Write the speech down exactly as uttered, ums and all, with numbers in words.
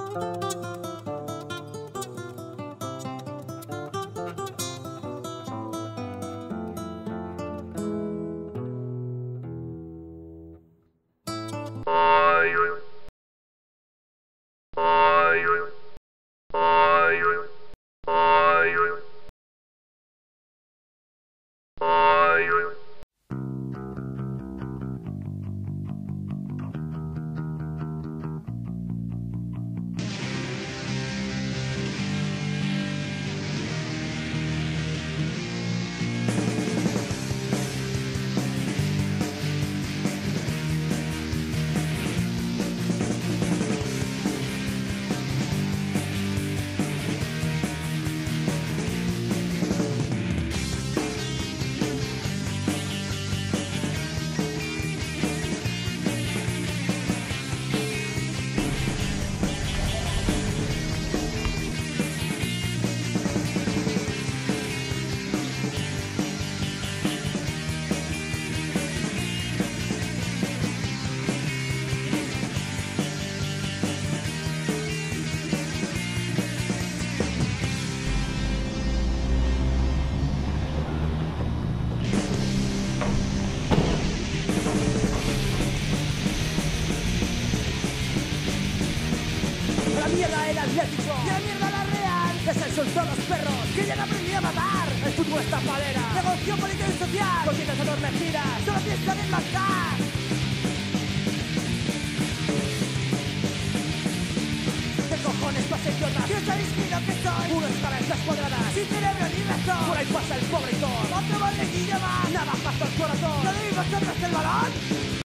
mierda el Atlético y a la mierda la Real. Es el sol todos los perros que ya han aprendido a matar. El fútbol es tapadera, negocio político y social, conciencias adormecidas, solo piensan en matar. ¿Qué cojones pasa, idiota? ¿Qué sabéis que lo que soy? Uno escaleras cuadradas, sin cerebro ni razón. Por ahí pasa el pobre Thor, otro balde más, nada más el corazón. ¿No debimos darnos el valor?